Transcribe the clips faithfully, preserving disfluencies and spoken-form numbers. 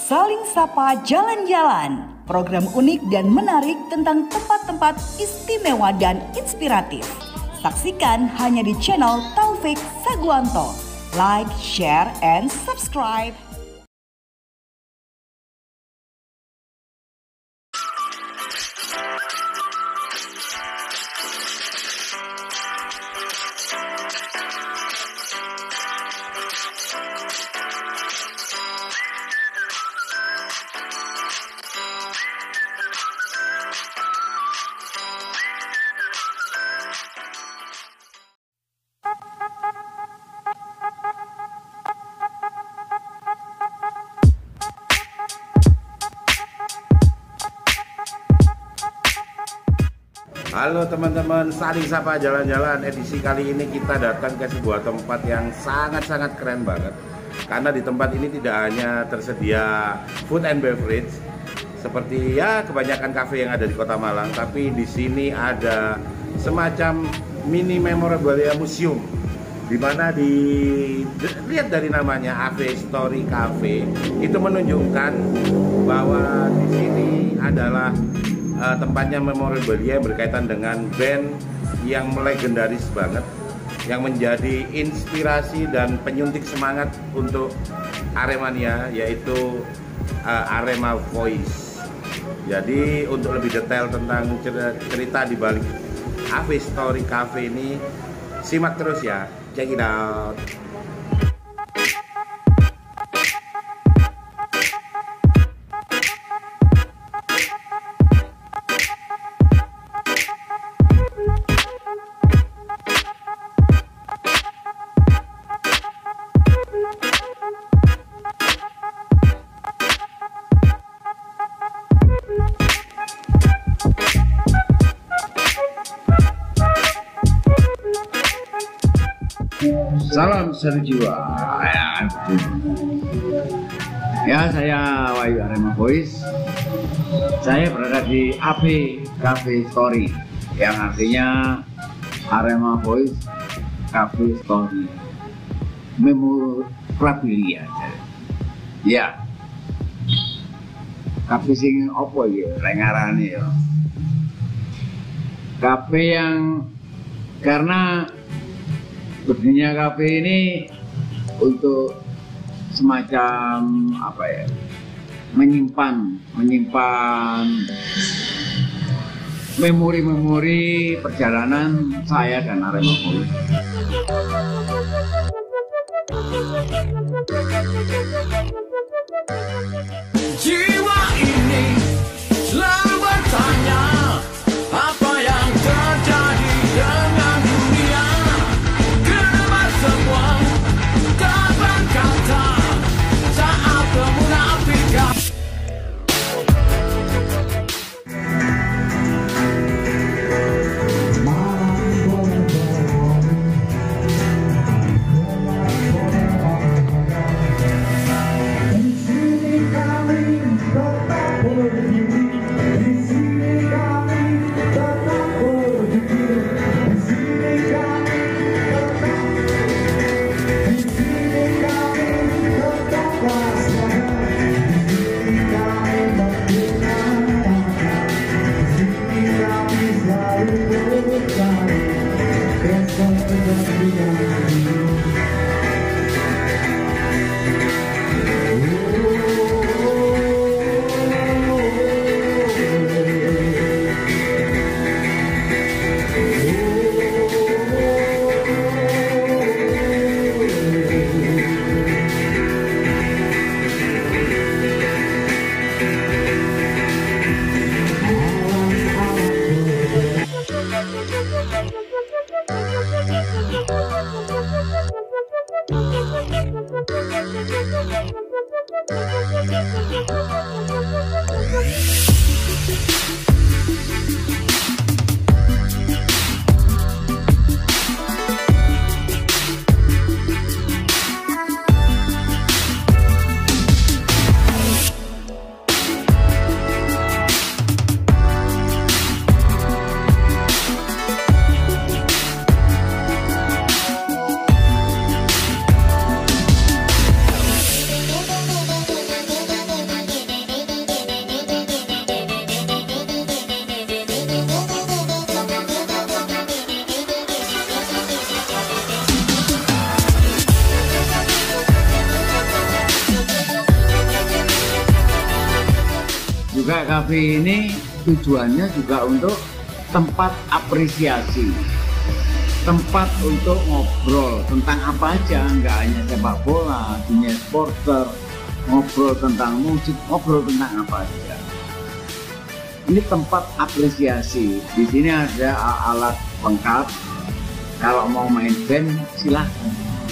Saling Sapa Jalan-Jalan, program unik dan menarik tentang tempat-tempat istimewa dan inspiratif. Saksikan hanya di channel Taufik Saguanto. Like, share, and subscribe. Halo teman-teman, Saling Sapa Jalan-Jalan. Edisi kali ini kita datang ke sebuah tempat yang sangat-sangat keren banget. Karena di tempat ini tidak hanya tersedia food and beverage seperti ya kebanyakan kafe yang ada di Kota Malang, tapi di sini ada semacam mini memorabilia museum, di mana dilihat dari namanya Ave Story Cafe itu menunjukkan bahwa di sini adalah Uh, tempatnya memorabilia yang berkaitan dengan band yang legendaris banget, yang menjadi inspirasi dan penyuntik semangat untuk Aremania, yaitu uh, Arema Voice. Jadi untuk lebih detail tentang cerita di balik Ave Story Cafe ini, simak terus ya, check it out. Salam sejiwa. Ya, saya Wahyu Arema Voice. Saya berada di Ave Cafe Story, yang artinya Arema Voice Cafe Story Memorabilia. Ya, kafe sing opo ya lengarane ya. Kafe yang karena berdirinya kafe ini untuk semacam apa ya, menyimpan menyimpan memori-memori perjalanan saya dan Arema Voice. Jiwa ini selalu bertanya apa yang terjadi dengan dunia. Kenapa semua tak berkata saat kemunafikan. juga kafe ini tujuannya juga untuk tempat apresiasi, tempat untuk ngobrol tentang apa aja, nggak hanya sepak bola, dunia supporter, ngobrol tentang musik, ngobrol tentang apa aja. Ini tempat apresiasi. Di sini ada alat lengkap. Kalau mau main band silahkan,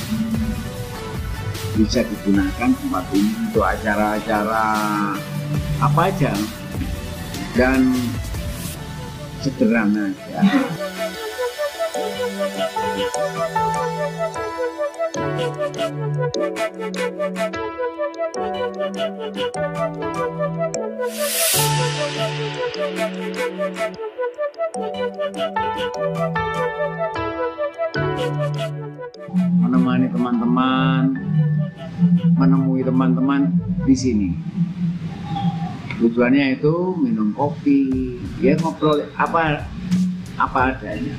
bisa digunakan tempat ini untuk acara-acara apa aja dan sederhana aja. Menemani teman-teman, menemui teman-teman di sini. Tujuannya itu minum kopi, ya ngobrol apa apa adanya.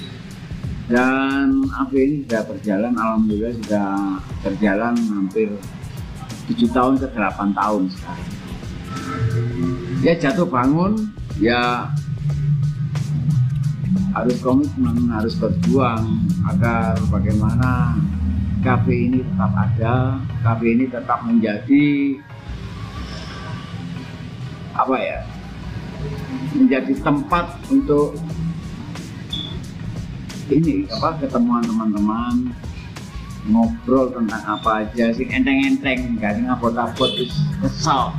Dan A B ini sudah berjalan, alhamdulillah sudah berjalan hampir tujuh tahun ke delapan tahun sekarang. Ya jatuh bangun, ya harus komitmen, harus berjuang agar bagaimana kafe ini tetap ada, kafe ini tetap menjadi apa ya, menjadi tempat untuk ini apa ketemuan teman-teman, ngobrol tentang apa aja sih, enteng-enteng, gak ada ngabot-abot terus kesal.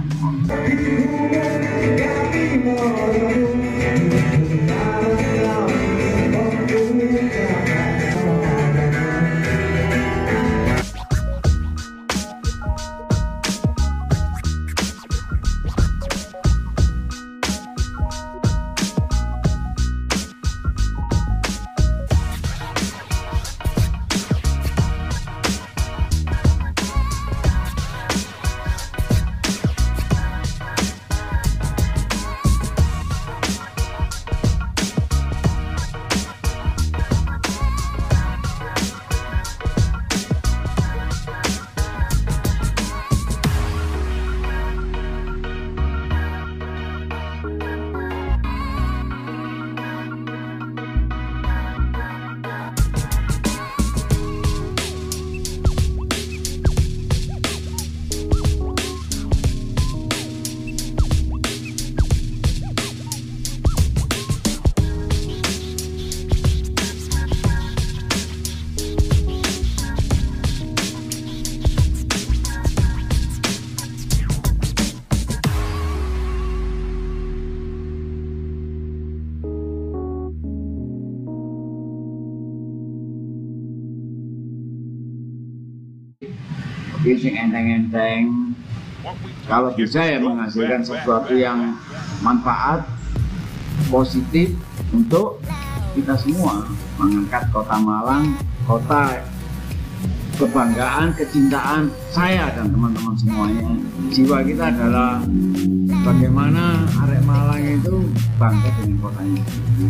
Sing enteng-enteng, kalau bisa ya menghasilkan sesuatu yang manfaat positif untuk kita semua, mengangkat kota Malang, kota kebanggaan, kecintaan saya dan teman-teman semuanya. Jiwa kita adalah bagaimana arek Malang itu bangga dengan kotanya.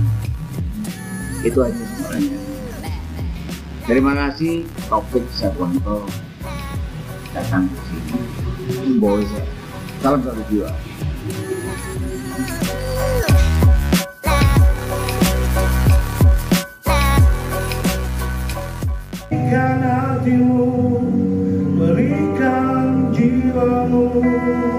Itu aja sebenarnya. Terima kasih, Taufik Saguanto datang ke sini. Boy, salam satu jiwa. Berikan hatimu, berikan jiwamu.